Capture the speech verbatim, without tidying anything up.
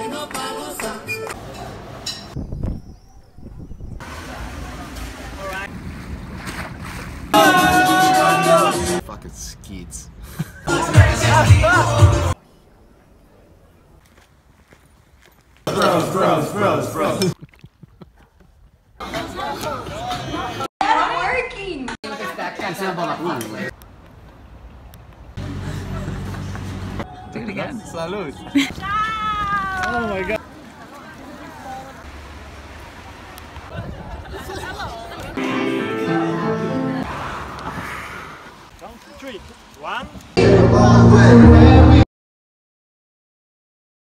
Fucking skeets. Bros, bros, bros, bros. I'm working! Do it again. Salud. Oh my god. Count to three. One.